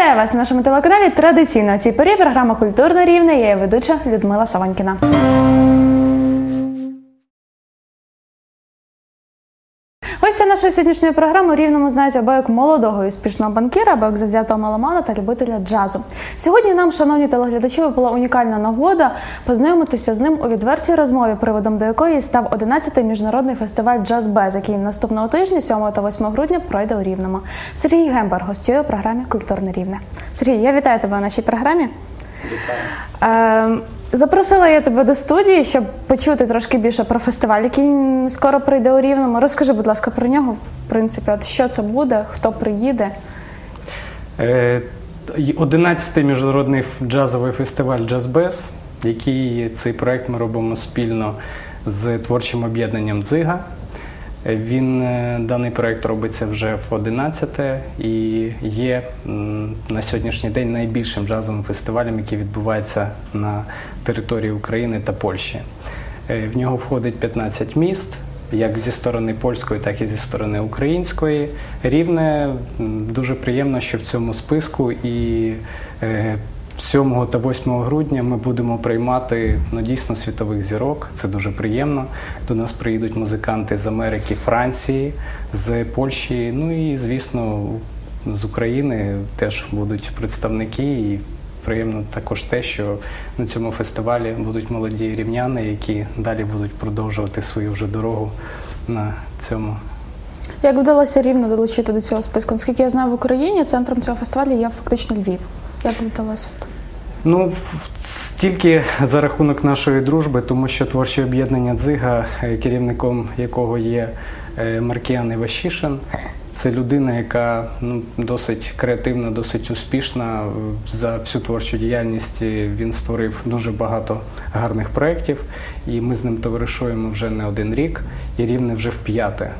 Вітаю вас на нашому телеканалі. Традиційно у цій порі програма «Культурне Рівне». Я її ведуча Людмила Саванкіна. Гостя нашої сьогоднішньої програми у Рівному знають або як молодого і успішного банкіра, або як завзятого меломана та любителя джазу. Сьогодні нам, шановні телеглядачі, випала унікальна нагода познайомитися з ним у відвертій розмові, приводом до якої став 11-й міжнародний фестиваль «Джаз Без», який наступного тижня, 7 та 8 грудня, пройде у Рівному. Сергій Гембар гостює у програмі «Культурне Рівне». Сергій, я вітаю тебе у нашій програмі. Вітаю. Запросила я тебе до студії, щоб почути трошки більше про фестиваль, який скоро прийде у Рівному. Розкажи, будь ласка, про нього, в принципі, от що це буде, хто приїде? 11-й міжнародний джазовий фестиваль «Джаз Без», який цей проект ми робимо спільно з творчим об'єднанням «Дзига». Даний проект робиться вже в 11-те і є на сьогоднішній день найбільшим джазовим фестивалем, який відбувається на території України та Польщі. В нього входить 15 міст, як зі сторони польської, так і зі сторони української. Рівне, дуже приємно, що в цьому списку і 7 та 8 грудня ми будемо приймати дійсно світових зірок. Це дуже приємно. До нас приїдуть музиканти з Америки, Франції, з Польщі, ну і, звісно, з України теж будуть представники. І приємно також те, що на цьому фестивалі будуть молоді рівняни, які далі будуть продовжувати свою вже дорогу на цьому. Як вдалося Рівно долучити до цього списку? Наскільки я знаю, в Україні центром цього фестивалю є фактично Львів. Як вдалося? Ну, тільки за рахунок нашої дружби, тому що творче об'єднання «Дзига», керівником якого є Маркіян Івашишин, це людина, яка досить креативна, досить успішна. За всю творчу діяльність він створив дуже багато гарних проєктів, і ми з ним товаришуємо вже не один рік, і Рівне вже в-5.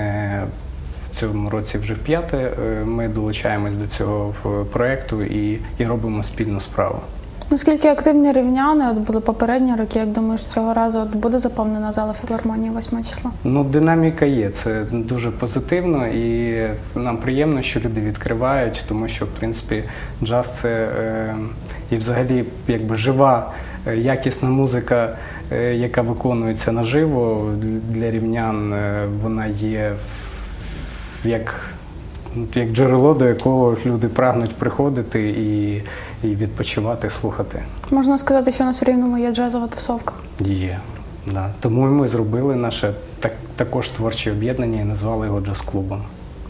В цьому році вже в-5 ми долучаємось до цього проєкту і робимо спільну справу. Наскільки активні рівняни були попередні роки? Як думаєш, цього разу буде заповнена зала філармонії 8 числа? Ну, динаміка є, це дуже позитивно і нам приємно, що люди відкривають, тому що, в принципі, джаз – це і взагалі якби жива, якісна музика, яка виконується наживо для рівнян, вона є як джерело, до якого люди прагнуть приходити і відпочивати, слухати. Можна сказати, що у нас у Рівному є джазова тусовка? Є, да. Тому ми зробили наше також творче об'єднання і назвали його джаз-клубом.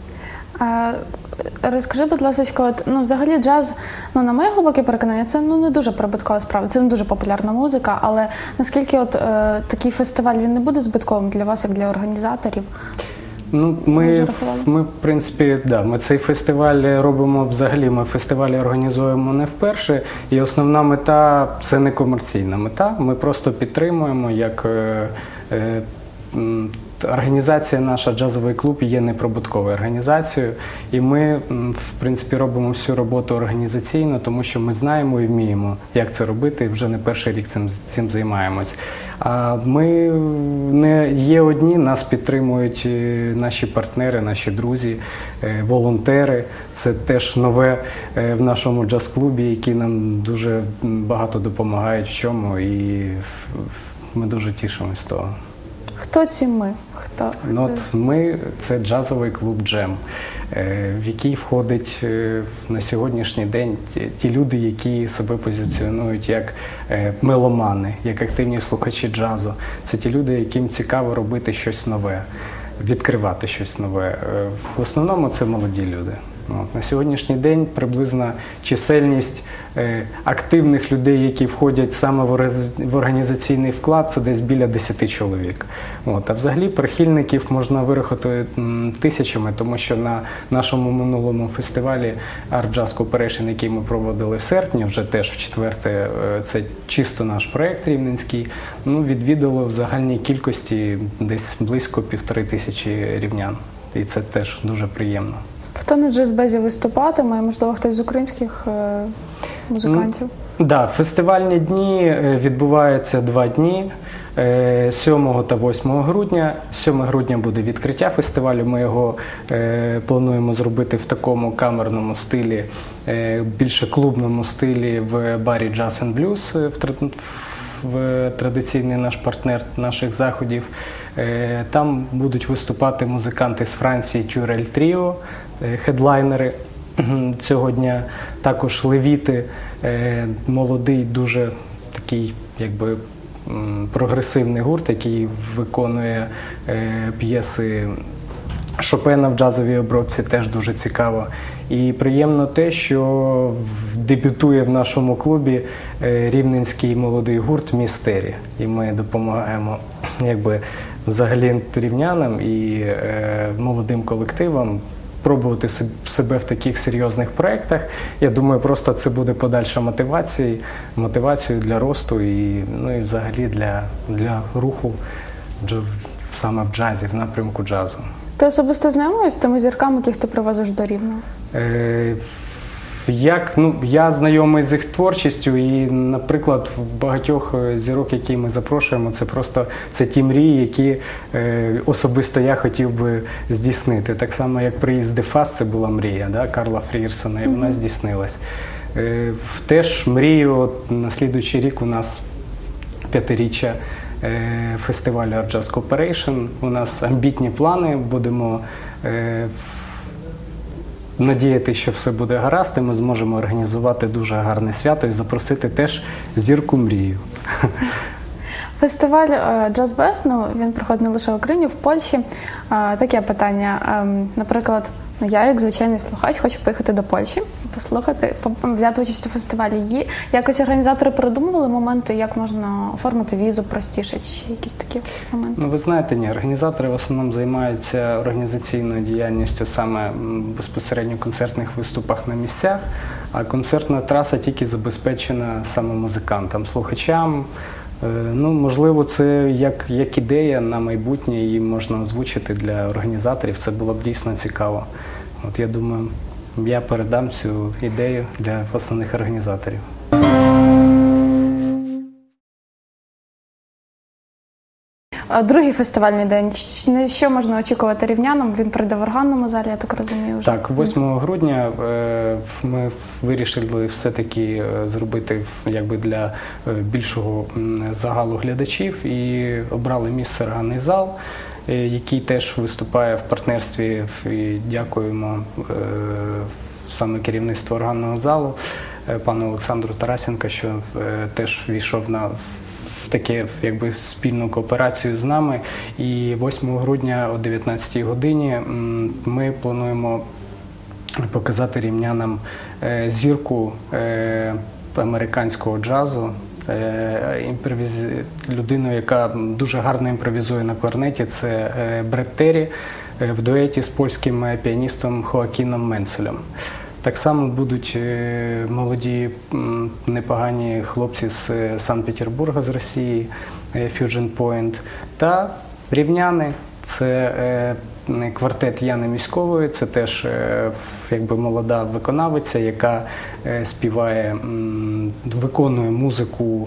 Розкажи, будь ласка, взагалі джаз, на моє глибоке переконання, це не дуже прибуткова справа, це не дуже популярна музика, але наскільки такий фестиваль, він не буде збитковим для вас, як для організаторів? Ну, ми в принципі, ми цей фестиваль робимо взагалі, ми фестивалі організуємо не вперше, і основна мета – це не комерційна мета, ми просто підтримуємо, як організація наша «Джазовий клуб» є неприбутковою організацією, і ми, в принципі, робимо всю роботу організаційно, тому що ми знаємо і вміємо, як це робити, і вже не перший рік цим займаємось. А ми не є одні, нас підтримують наші партнери, наші друзі, волонтери. Це теж нове в нашому джаз-клубі, які нам дуже багато допомагають в чому, і ми дуже тішимось з того. Хто ці ми? Ми – це джазовий клуб «Джем», в який входить на сьогоднішній день ті люди, які себе позиціонують як меломани, як активні слухачі джазу. Це ті люди, яким цікаво робити щось нове, відкривати щось нове. В основному це молоді люди. На сьогоднішній день приблизна чисельність активних людей, які входять саме в організаційний вклад, це десь біля 10 чоловік. А взагалі прихильників можна вирахувати тисячами, тому що на нашому минулому фестивалі Art Jazz Cooperation, який ми проводили в серпні, вже теж в 4-те, це чисто наш проєкт рівненський, відвідало в загальній кількості десь близько 1500 рівнян. І це теж дуже приємно. Хто на джаз-безі виступатиме? Можливо, хтось з українських музикантів? Так, фестивальні дні відбуваються 2 дні. 7 та 8 грудня. 7 грудня буде відкриття фестивалю. Ми його плануємо зробити в такому камерному стилі, більше клубному стилі в барі Jazz and Blues, в традиційний наш партнер наших заходів. Там будуть виступати музиканти з Франції Тюрель Тріо, хедлайнери цього дня. Також Левіти, молодий, дуже такий якби прогресивний гурт, який виконує п'єси Шопена в джазовій обробці, теж дуже цікаво. І приємно те, що дебютує в нашому клубі рівненський молодий гурт «Містері». І ми допомагаємо якби взагалі рівнянам і молодим колективам пробувати себе в таких серйозних проєктах. Я думаю, просто це буде подальша мотивацією для росту і, ну, і взагалі для руху саме в джазі, в напрямку джазу. Ти особисто знайомий з тими зірками, яких ти привозиш до Рівного? Я знайомий з їх творчістю і, наприклад, в багатьох зірок, які ми запрошуємо, це ті мрії, які особисто я хотів би здійснити. Так само, як приїзд Дефас, це була мрія, да, Карла Фрірсона, і вона здійснилась. Теж мрію, на слідуючий рік у нас 5-річчя фестивалю Art Jazz Cooperation. У нас амбітні плани, будемо надіяти, що все буде гаразд, і ми зможемо організувати дуже гарне свято і запросити теж зірку мрію. Фестиваль Jazz Best, він проходить не лише в Україні, в Польщі. Таке питання. Наприклад, я, як звичайний слухач, хочу поїхати до Польщі, послухати, взяти участь у фестивалі. Якось організатори придумували моменти, як можна оформити візу простіше, чи ще якісь такі моменти? Ви знаєте, ні. Організатори в основному займаються організаційною діяльністю саме безпосередньо в концертних виступах на місцях, а концертна траса тільки забезпечена саме музикантам, слухачам. Можливо, це як ідея на майбутнє, її можна озвучити для організаторів, це було б дійсно цікаво. Я думаю, я передам цю ідею для основних організаторів. Другий фестивальний день. Що можна очікувати рівнянам? Він пройде в органному залі, я так розумію. Вже. Так, 8 грудня ми вирішили все-таки зробити якби для більшого загалу глядачів і обрали місце органний зал, який теж виступає в партнерстві, і дякуємо саме керівництву органного залу, пану Олександру Тарасенка, що теж війшов в таке якби спільну кооперацію з нами. І 8 грудня о 19-й годині ми плануємо показати рівнянам зірку американського джазу, людину, яка дуже гарно імпровізує на кларнеті, це Бред Террі в дуеті з польським піаністом Хоакіном Менцелем. Так само будуть молоді, непогані хлопці з Санкт-Петербурга, з Росії, Fusion Point, та рівняни. Це квартет Яни Міськової, це теж якби молода виконавиця, яка співає, виконує музику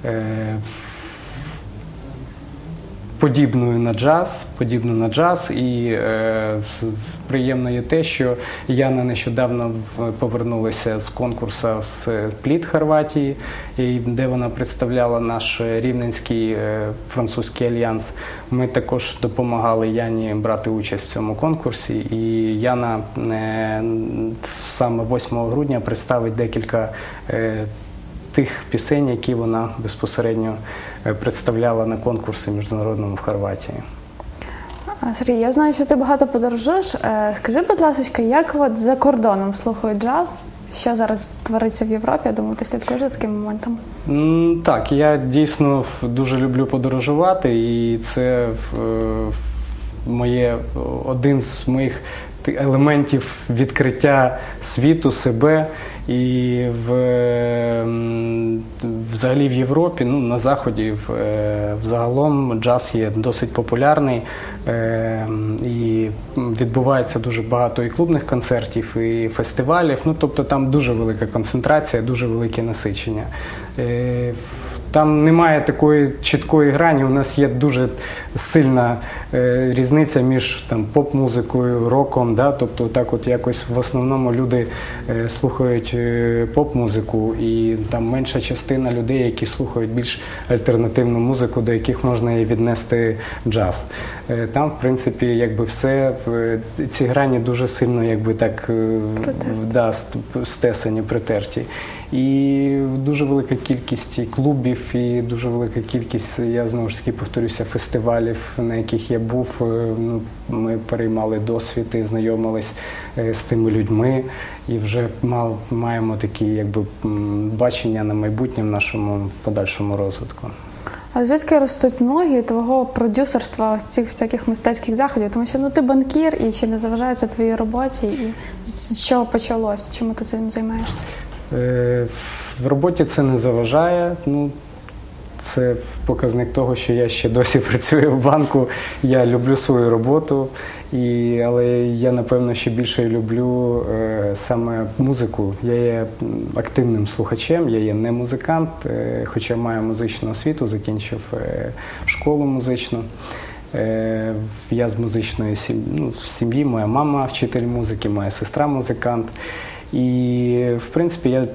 подібну на джаз, і приємно є те, що Яна нещодавно повернулася з конкурсу з Пліт Хорватії, де вона представляла наш Рівненський французький альянс. Ми також допомагали Яні брати участь в цьому конкурсі, і Яна саме 8 грудня представить декілька тих пісень, які вона безпосередньо представляла на конкурсі міжнародному в Хорватії. Сергій, я знаю, що ти багато подорожуєш. Скажи, будь ласка, як за кордоном слухають джаз? Що зараз твориться в Європі? Я думаю, ти слідкуєш за таким моментом? Так, я дійсно дуже люблю подорожувати, і це один з моїх елементів відкриття світу, себе. І взагалі в Європі, на Заході, взагалом джаз є досить популярний, і відбувається дуже багато і клубних концертів, і фестивалів, тобто там дуже велика концентрація, дуже велике насичення. там немає такої чіткої грані. У нас є дуже сильна різниця між там поп-музикою, роком. Да? Тобто так от якось в основному люди слухають поп-музику, і там менша частина людей, які слухають більш альтернативну музику, до яких можна і віднести джаз. Там, в принципі, якби все, ці грані дуже сильно якби так да, стесані, притерті. І дуже велика кількість і клубів, і дуже велика кількість, я знову ж таки повторюся, фестивалів, на яких я був. Ну, ми переймали досвід і знайомились з тими людьми, і вже маємо такі якби бачення на майбутнє в нашому подальшому розвитку. А звідки ростуть ноги твого продюсерства ось цих всяких мистецьких заходів? Тому що ти банкір, і чи не заважає це твоїй роботі, і з чого почалось? Чим ти цим займаєшся? В роботі це не заважає. Ну, це показник того, що я ще досі працюю в банку. Я люблю свою роботу, але я, напевно, ще більше люблю саме музику. Я є активним слухачем, я є не музикант, хоча маю музичну освіту, закінчив школу музичну. Я з музичної сім'ї, моя мама вчитель музики, моя сестра музикант. І, в принципі, я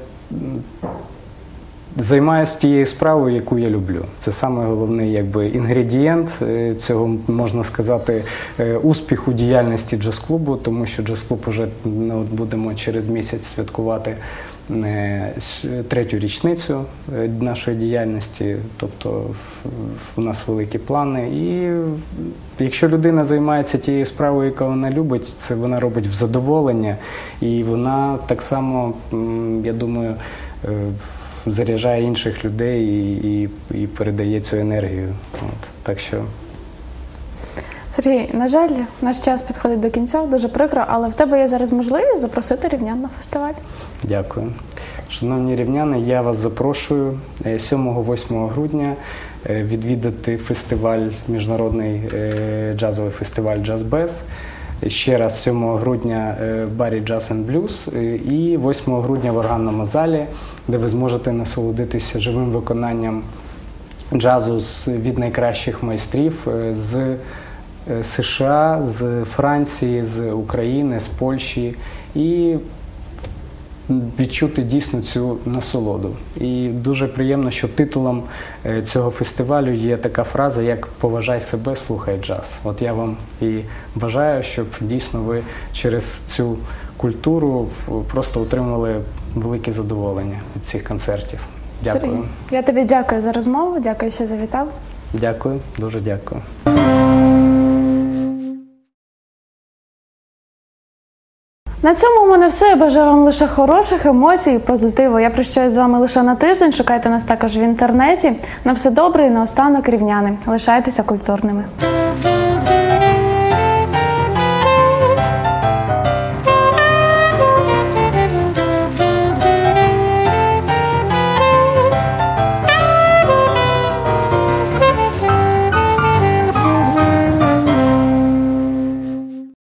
займаюся тією справою, яку я люблю. Це саме головний якби інгредієнт цього, можна сказати, успіху діяльності джаз-клубу, тому що джаз-клуб уже будемо через місяць святкувати третю річницю нашої діяльності, тобто у нас великі плани. І якщо людина займається тією справою, яку вона любить, це вона робить в задоволення, і вона так само, я думаю, заряджає інших людей і передає цю енергію. От. Так що... Сергій, на жаль, наш час підходить до кінця, дуже прикро, але в тебе є зараз можливість запросити рівнян на фестиваль. Дякую. Шановні рівняни, я вас запрошую 7-8 грудня відвідати фестиваль, міжнародний джазовий фестиваль «Джаз-Без». Ще раз 7 грудня Барі Jazz and Blues і 8 грудня в органному залі, де ви зможете насолодитися живим виконанням джазу від найкращих майстрів з США, з Франції, з України, з Польщі, і відчути дійсно цю насолоду. І дуже приємно, що титулом цього фестивалю є така фраза, як «Поважай себе, слухай джаз». От я вам і бажаю, щоб дійсно ви через цю культуру просто отримали велике задоволення від цих концертів. Дякую. Сергій, я тобі дякую за розмову, дякую, що завітав. Дякую, дуже дякую. На цьому у мене все. Я бажаю вам лише хороших емоцій і позитиву. Я прощаюсь з вами лише на тиждень. Шукайте нас також в інтернеті. На все добре і наостанок, рівняни. Лишайтеся культурними.